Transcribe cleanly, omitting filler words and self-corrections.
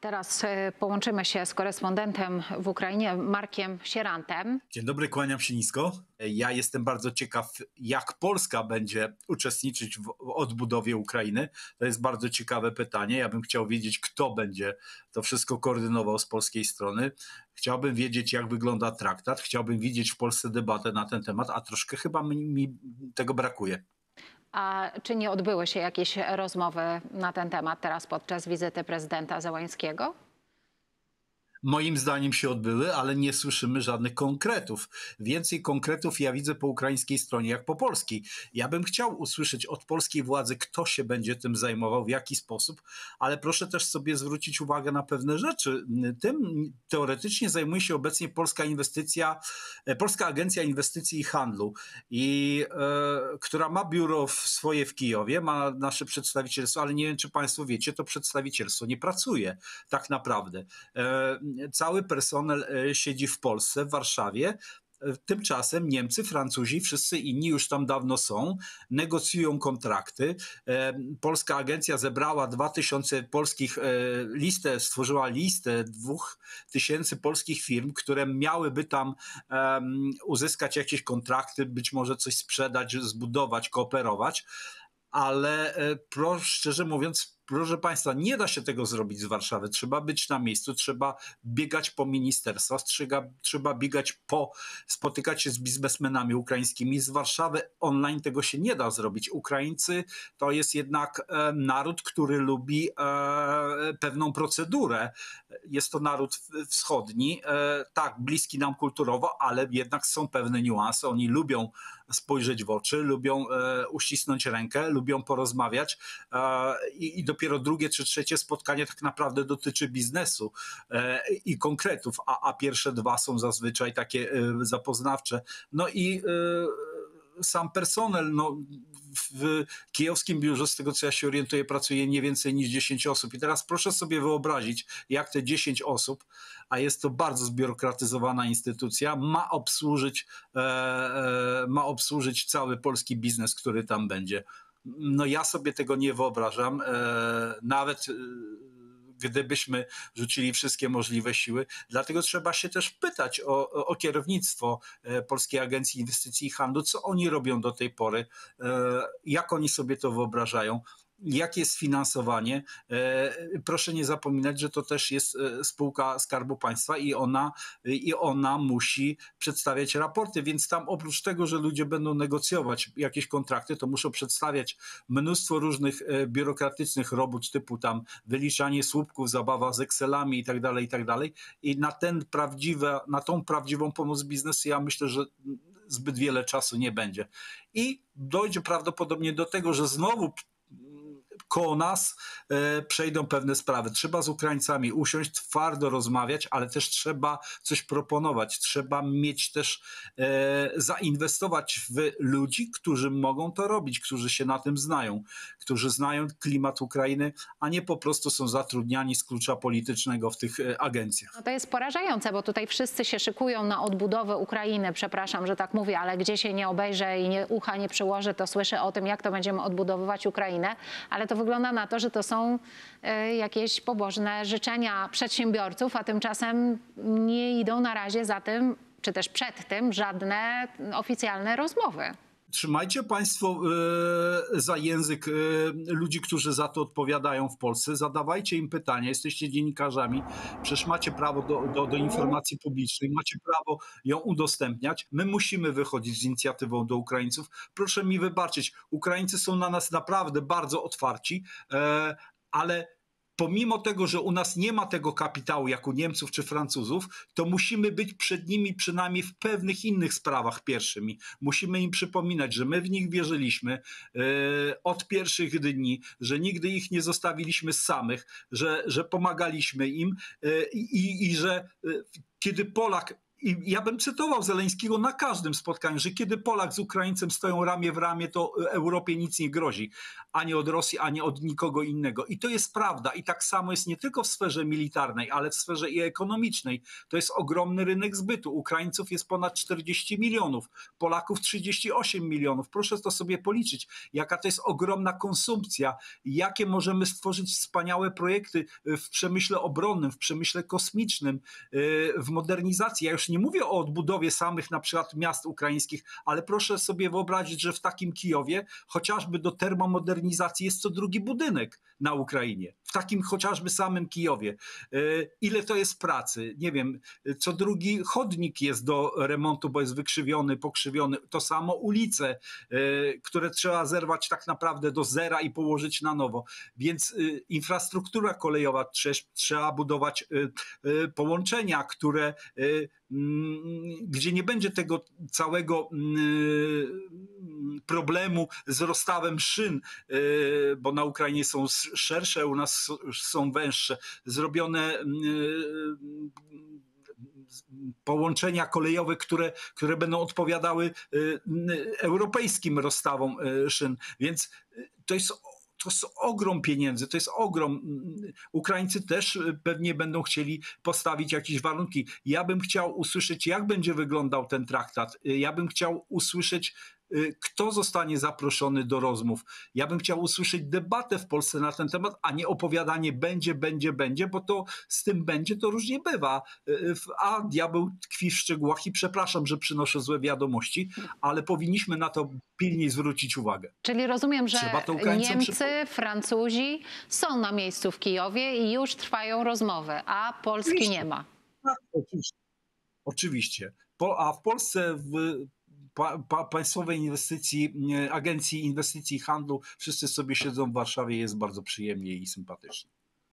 Teraz połączymy się z korespondentem w Ukrainie, Markiem Sierantem. Dzień dobry, kłaniam się nisko. Ja jestem bardzo ciekaw, jak Polska będzie uczestniczyć w odbudowie Ukrainy. To jest bardzo ciekawe pytanie. Ja bym chciał wiedzieć, kto będzie to wszystko koordynował z polskiej strony. Chciałbym wiedzieć, jak wygląda traktat. Chciałbym widzieć w Polsce debatę na ten temat, a troszkę chyba mi tego brakuje. A czy nie odbyły się jakieś rozmowy na ten temat teraz podczas wizyty prezydenta Zełańskiego? Moim zdaniem się odbyły, ale nie słyszymy żadnych konkretów. Więcej konkretów ja widzę po ukraińskiej stronie jak po polskiej. Ja bym chciał usłyszeć od polskiej władzy, kto się będzie tym zajmował, w jaki sposób, ale proszę też sobie zwrócić uwagę na pewne rzeczy. Tym teoretycznie zajmuje się obecnie Polska Agencja Inwestycji i Handlu, która ma biuro swoje w Kijowie, ma nasze przedstawicielstwo, ale nie wiem, czy państwo wiecie, to przedstawicielstwo nie pracuje tak naprawdę. Cały personel siedzi w Polsce, w Warszawie. Tymczasem Niemcy, Francuzi, wszyscy inni już tam dawno są, negocjują kontrakty. Polska agencja zebrała 2000 polskich, stworzyła listę 2000 polskich firm, które miałyby tam uzyskać jakieś kontrakty, być może coś sprzedać, zbudować, kooperować. Ale szczerze mówiąc, proszę Państwa, nie da się tego zrobić z Warszawy. Trzeba być na miejscu, trzeba biegać po ministerstwach, trzeba biegać spotykać się z biznesmenami ukraińskimi. Z Warszawy online tego się nie da zrobić. Ukraińcy to jest jednak naród, który lubi pewną procedurę. Jest to naród wschodni, tak, bliski nam kulturowo, ale jednak są pewne niuanse. Oni lubią spojrzeć w oczy, lubią uścisnąć rękę, lubią porozmawiać i dopiero drugie czy trzecie spotkanie tak naprawdę dotyczy biznesu i konkretów, a pierwsze dwa są zazwyczaj takie zapoznawcze. No i sam personel, w kijowskim biurze, z tego co ja się orientuję, pracuje nie więcej niż 10 osób. I teraz proszę sobie wyobrazić, jak te 10 osób, a jest to bardzo zbiurokratyzowana instytucja, ma obsłużyć cały polski biznes, który tam będzie. No ja sobie tego nie wyobrażam, nawet gdybyśmy rzucili wszystkie możliwe siły. Dlatego trzeba się też pytać o kierownictwo Polskiej Agencji Inwestycji i Handlu, co oni robią do tej pory, jak oni sobie to wyobrażają. Jakie jest finansowanie? Proszę nie zapominać, że to też jest spółka Skarbu Państwa i ona musi przedstawiać raporty, więc tam oprócz tego, że ludzie będą negocjować jakieś kontrakty, to muszą przedstawiać mnóstwo różnych biurokratycznych robót typu tam wyliczanie słupków, zabawa z Excelami i tak dalej. I na tą prawdziwą pomoc biznesu ja myślę, że zbyt wiele czasu nie będzie. I dojdzie prawdopodobnie do tego, że znowu koło nas przejdą pewne sprawy. Trzeba z Ukraińcami usiąść, twardo rozmawiać, ale też trzeba coś proponować. Trzeba mieć też zainwestować w ludzi, którzy mogą to robić, którzy się na tym znają, którzy znają klimat Ukrainy, a nie po prostu są zatrudniani z klucza politycznego w tych agencjach. No to jest porażające, bo tutaj wszyscy się szykują na odbudowę Ukrainy. Przepraszam, że tak mówię, ale gdzie się nie obejrzę i ucha nie przyłożę, to słyszę o tym, jak to będziemy odbudowywać Ukrainę, ale to wygląda na to, że to są jakieś pobożne życzenia przedsiębiorców, a tymczasem nie idą na razie za tym, czy też przed tym żadne oficjalne rozmowy. Trzymajcie Państwo za język ludzi, którzy za to odpowiadają w Polsce. Zadawajcie im pytania. Jesteście dziennikarzami. Przecież macie prawo do informacji publicznej. Macie prawo ją udostępniać. My musimy wychodzić z inicjatywą do Ukraińców. Proszę mi wybaczyć. Ukraińcy są na nas naprawdę bardzo otwarci, ale pomimo tego, że u nas nie ma tego kapitału jak u Niemców czy Francuzów, to musimy być przed nimi przynajmniej w pewnych innych sprawach pierwszymi. Musimy im przypominać, że my w nich wierzyliśmy od pierwszych dni, że nigdy ich nie zostawiliśmy samych, że pomagaliśmy im i że kiedy Polak I ja bym cytował Zeleńskiego na każdym spotkaniu, że kiedy Polak z Ukraińcem stoją ramię w ramię, to Europie nic nie grozi. Ani od Rosji, ani od nikogo innego. I to jest prawda. I tak samo jest nie tylko w sferze militarnej, ale w sferze i ekonomicznej. To jest ogromny rynek zbytu. Ukraińców jest ponad 40 milionów, Polaków 38 milionów. Proszę to sobie policzyć, jaka to jest ogromna konsumpcja, jakie możemy stworzyć wspaniałe projekty w przemyśle obronnym, w przemyśle kosmicznym, w modernizacji. Ja już nie mówię o odbudowie samych na przykład miast ukraińskich, ale proszę sobie wyobrazić, że w takim Kijowie chociażby do termomodernizacji jest co drugi budynek na Ukrainie. W takim chociażby samym Kijowie. Ile to jest pracy? Nie wiem, co drugi chodnik jest do remontu, bo jest wykrzywiony, pokrzywiony. To samo ulice, które trzeba zerwać tak naprawdę do zera i położyć na nowo. Więc infrastruktura kolejowa, trzeba budować połączenia, gdzie nie będzie tego całego problemu z rozstawem szyn, bo na Ukrainie są szersze, u nas są węższe, zrobione połączenia kolejowe, które będą odpowiadały europejskim rozstawom szyn. Więc to jest ogrom pieniędzy, to jest ogrom. Ukraińcy też pewnie będą chcieli postawić jakieś warunki. Ja bym chciał usłyszeć, jak będzie wyglądał ten traktat. Ja bym chciał usłyszeć, kto zostanie zaproszony do rozmów. Ja bym chciał usłyszeć debatę w Polsce na ten temat, a nie opowiadanie będzie, bo to z tym będzie, to różnie bywa. A diabeł tkwi w szczegółach i przepraszam, że przynoszę złe wiadomości, ale powinniśmy na to pilniej zwrócić uwagę. Czyli rozumiem, że Trzeba to Ukraińcom Niemcy, Francuzi są na miejscu w Kijowie i już trwają rozmowy, a Polski nie ma. Tak, oczywiście. A w Polsce Państwowej Agencji Inwestycji i Handlu wszyscy sobie siedzą w Warszawie, jest bardzo przyjemnie i sympatycznie.